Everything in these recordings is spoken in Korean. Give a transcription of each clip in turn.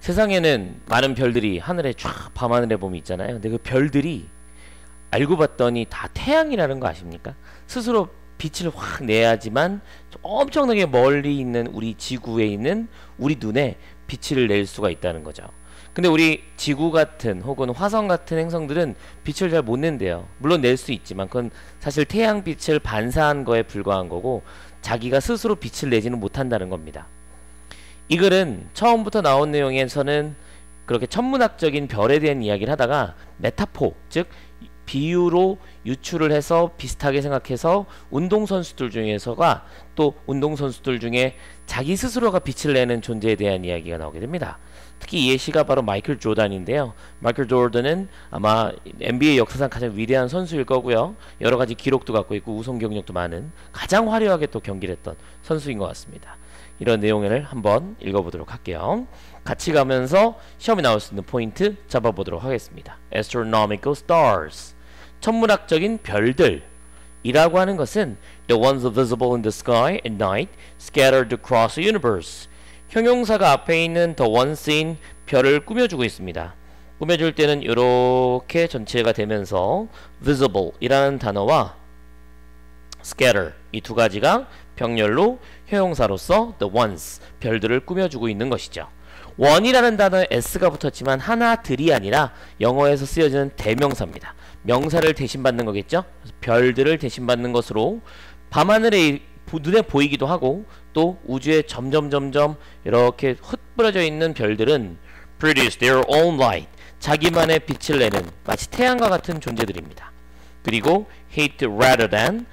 세상에는 많은 별들이 하늘에 쫙 밤하늘에 보면 있잖아요. 근데 그 별들이 알고 봤더니 다 태양이라는 거 아십니까? 스스로 빛을 확 내야지만 엄청나게 멀리 있는 우리 지구에 있는 우리 눈에 빛을 낼 수가 있다는 거죠. 근데 우리 지구 같은 혹은 화성 같은 행성들은 빛을 잘 못 낸대요. 물론 낼 수 있지만 그건 사실 태양빛을 반사한 거에 불과한 거고 자기가 스스로 빛을 내지는 못한다는 겁니다. 이 글은 처음부터 나온 내용에서는 그렇게 천문학적인 별에 대한 이야기를 하다가 메타포, 즉 비유로 유추를 해서 비슷하게 생각해서 운동선수들 중에서가 또 운동선수들 중에 자기 스스로가 빛을 내는 존재에 대한 이야기가 나오게 됩니다. 특히 이 예시가 바로 마이클 조던인데요. 마이클 조던은 아마 NBA 역사상 가장 위대한 선수일 거고요. 여러가지 기록도 갖고 있고 우승 경력도 많은 가장 화려하게 또 경기를 했던 선수인 것 같습니다. 이런 내용을 한번 읽어보도록 할게요. 같이 가면서 시험에 나올 수 있는 포인트 잡아보도록 하겠습니다. Astronomical stars, 천문학적인 별들 이라고 하는 것은 the ones visible in the sky at night scattered across the universe. 형용사가 앞에 있는 the ones인 별을 꾸며주고 있습니다. 꾸며줄 때는 이렇게 전체가 되면서 visible 이라는 단어와 scatter 이 두 가지가 병렬로 형용사로서 the ones 별들을 꾸며주고 있는 것이죠. one이라는 단어에 s가 붙었지만 하나들이 아니라 영어에서 쓰여지는 대명사입니다. 명사를 대신받는 거겠죠. 그래서 별들을 대신받는 것으로 밤하늘에 눈에 보이기도 하고 또 우주에 점점 이렇게 흩뿌려져 있는 별들은 produce their own light 자기만의 빛을 내는 마치 태양과 같은 존재들입니다. 그리고 hit rather than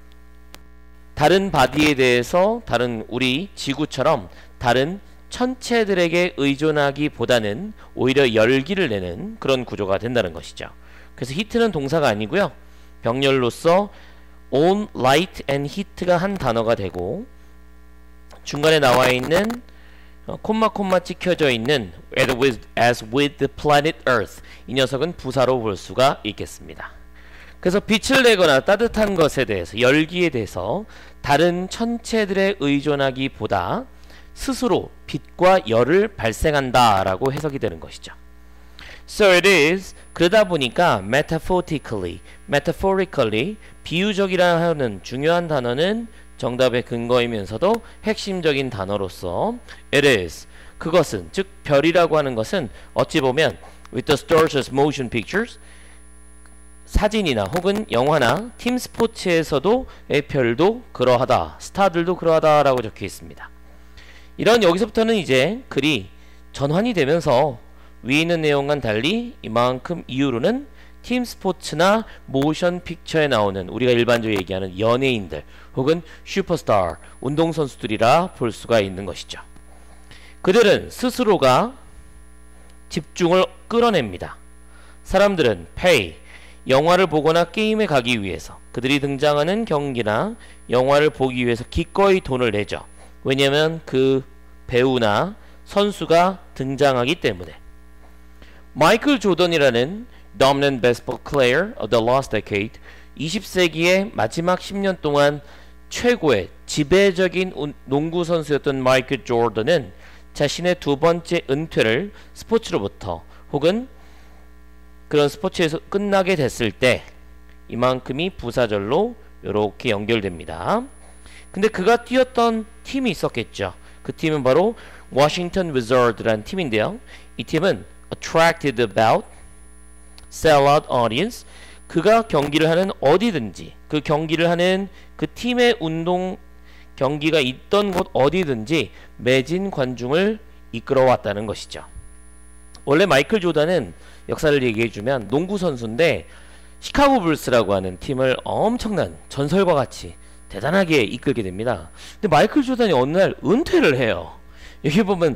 다른 바디에 대해서 다른 우리 지구처럼 다른 천체들에게 의존하기보다는 오히려 열기를 내는 그런 구조가 된다는 것이죠. 그래서 히트는 동사가 아니고요. 병렬로서 own, light and heat가 한 단어가 되고 중간에 나와 있는 콤마 찍혀져 있는 as with the planet earth 이 녀석은 부사로 볼 수가 있겠습니다. 그래서 빛을 내거나 따뜻한 것에 대해서 열기에 대해서 다른 천체들에 의존하기보다 스스로 빛과 열을 발생한다 라고 해석이 되는 것이죠. So it is 그러다 보니까 metaphorically 비유적이라 하는 중요한 단어는 정답의 근거이면서도 핵심적인 단어로서 it is 그것은 즉 별이라고 하는 것은 어찌 보면 with the stars as motion pictures 사진이나 혹은 영화나 팀 스포츠에서도 별도 그러하다 스타들도 그러하다 라고 적혀 있습니다. 이런 여기서부터는 이제 글이 전환이 되면서 위에 있는 내용과는 달리 이만큼 이후로는 팀 스포츠나 모션 픽처에 나오는 우리가 일반적으로 얘기하는 연예인들 혹은 슈퍼스타 운동선수들이라 볼 수가 있는 것이죠. 그들은 스스로가 집중을 끌어냅니다. 사람들은 pay 영화를 보거나 게임에 가기 위해서 그들이 등장하는 경기나 영화를 보기 위해서 기꺼이 돈을 내죠. 왜냐면 그 배우나 선수가 등장하기 때문에. 마이클 조던이라는 dominant basketball player of the last decade 20세기의 마지막 10년 동안 최고의 지배적인 농구 선수였던 마이클 조던은 자신의 두 번째 은퇴를 스포츠로부터 혹은 그런 스포츠에서 끝나게 됐을 때 이만큼이 부사절로 이렇게 연결됩니다. 근데 그가 뛰었던 팀이 있었겠죠. 그 팀은 바로 워싱턴 위저드라는 팀인데요. 이 팀은 attracted about sellout audience 그가 경기를 하는 어디든지 그 경기를 하는 그 팀의 운동 경기가 있던 곳 어디든지 매진 관중을 이끌어왔다는 것이죠. 원래 마이클 조던은 역사를 얘기해주면 농구 선수인데 시카고 불스라고 하는 팀을 엄청난 전설과 같이 대단하게 이끌게 됩니다. 근데 마이클 조던이 어느 날 은퇴를 해요. 여기 보면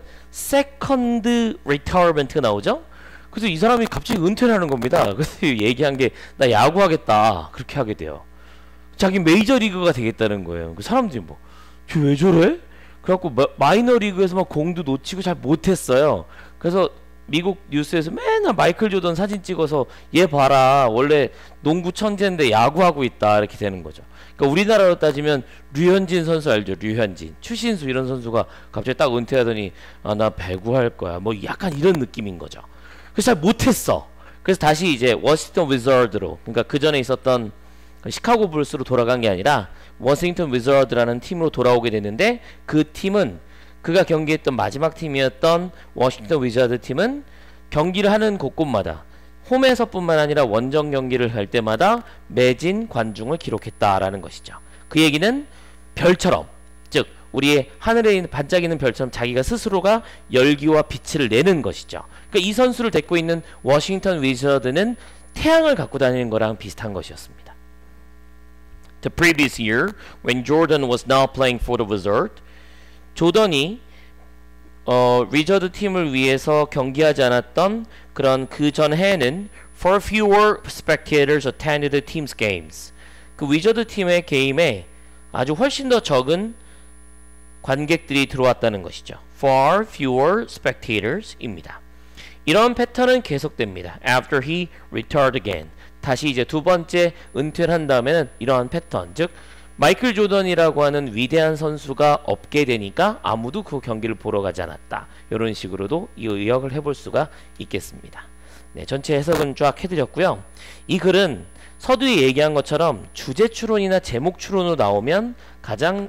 세컨드 리타이어먼트가 나오죠. 그래서 이 사람이 갑자기 은퇴를 하는 겁니다. 그래서 얘기한 게 나 야구하겠다 그렇게 하게 돼요. 자기 메이저리그가 되겠다는 거예요. 그 사람들이 뭐 쟤 왜 저래? 그래갖고 마이너리그에서만 공도 놓치고 잘 못했어요. 그래서 미국 뉴스에서 맨날 마이클 조던 사진 찍어서 얘 봐라 원래 농구 천재인데 야구하고 있다 이렇게 되는 거죠. 그러니까 우리나라로 따지면 류현진 선수 알죠? 류현진, 추신수 이런 선수가 갑자기 딱 은퇴하더니 아 나 배구 할 거야 뭐 약간 이런 느낌인 거죠. 그래서 잘 못했어. 그래서 다시 이제 워싱턴 위저드로, 그러니까 그 전에 있었던 시카고 불스로 돌아간 게 아니라 워싱턴 위저드라는 팀으로 돌아오게 됐는데, 그 팀은 그가 경기했던 마지막 팀이었던 워싱턴 위저드 팀은 경기를 하는 곳곳마다 홈에서뿐만 아니라 원정 경기를 할 때마다 매진 관중을 기록했다라는 것이죠. 그 얘기는 별처럼, 즉 우리의 하늘에 있는 반짝이는 별처럼 자기가 스스로가 열기와 빛을 내는 것이죠. 그러니까 이 선수를 데리고 있는 워싱턴 위저드는 태양을 갖고 다니는 거랑 비슷한 것이었습니다. The previous year, when Jordan was not playing for the Wizard, 조던이 위저드 팀을 위해서 경기하지 않았던 그런 그 전 해에는 far fewer spectators attended the team's games. 그 위저드 팀의 게임에 아주 훨씬 더 적은 관객들이 들어왔다는 것이죠. far fewer spectators입니다. 이런 패턴은 계속됩니다. After he retired again. 다시 이제 두 번째 은퇴를 한 다음에는 이러한 패턴, 즉 마이클 조던이라고 하는 위대한 선수가 없게 되니까 아무도 그 경기를 보러 가지 않았다. 이런 식으로도 이 의역을 해볼 수가 있겠습니다. 네, 전체 해석은 쫙 해드렸고요. 이 글은 서두에 얘기한 것처럼 주제 추론이나 제목 추론으로 나오면 가장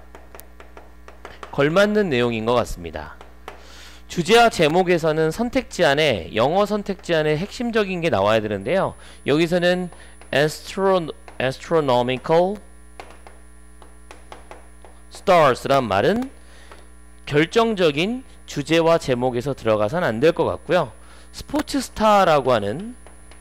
걸맞는 내용인 것 같습니다. 주제와 제목에서는 선택지 안에, 영어 선택지 안에 핵심적인 게 나와야 되는데요. 여기서는 astronomical stars란 말은 결정적인 주제와 제목에서 들어가선 안 될 것 같고요. 스포츠 스타라고 하는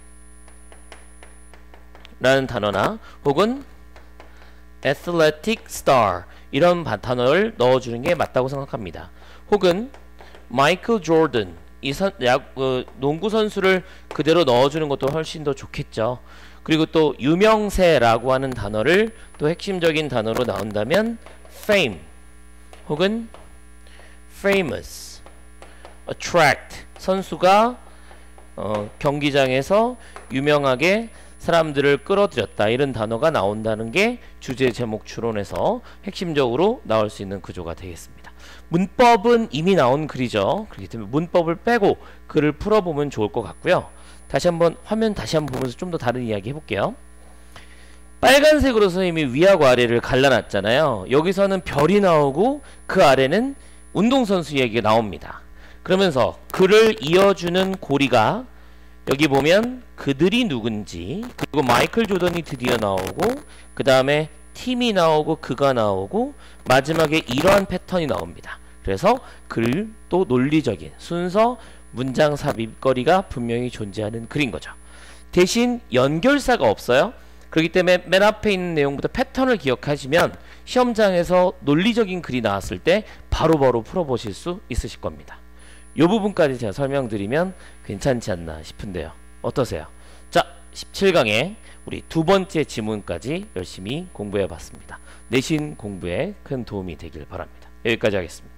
단어나 혹은 athletic star 이런 단어를 넣어주는 게 맞다고 생각합니다. 혹은 마이클 조던, 농구 선수를 그대로 넣어주는 것도 훨씬 더 좋겠죠. 그리고 또 유명세라고 하는 단어를 또 핵심적인 단어로 나온다면 fame 혹은 famous, attract, 선수가 경기장에서 유명하게 사람들을 끌어들였다, 이런 단어가 나온다는 게 주제 제목 추론에서 핵심적으로 나올 수 있는 구조가 되겠습니다. 문법은 이미 나온 글이죠. 그렇기 때문에 문법을 빼고 글을 풀어보면 좋을 것 같고요. 다시 한번 화면 다시 한번 보면서 좀 더 다른 이야기 해볼게요. 빨간색으로 선생님이 위하고 아래를 갈라놨잖아요. 여기서는 별이 나오고 그 아래는 운동선수 얘기가 나옵니다. 그러면서 글을 이어주는 고리가 여기 보면 그들이 누군지, 그리고 마이클 조던이 드디어 나오고, 그 다음에 팀이 나오고 그가 나오고, 마지막에 이러한 패턴이 나옵니다. 그래서 글도 논리적인 순서, 문장 삽입거리가 분명히 존재하는 글인 거죠. 대신 연결사가 없어요. 그렇기 때문에 맨 앞에 있는 내용부터 패턴을 기억하시면 시험장에서 논리적인 글이 나왔을 때 바로바로 풀어보실 수 있으실 겁니다. 이 부분까지 제가 설명드리면 괜찮지 않나 싶은데요. 어떠세요? 자, 17강에 우리 두 번째 지문까지 열심히 공부해 봤습니다. 내신 공부에 큰 도움이 되길 바랍니다. 여기까지 하겠습니다.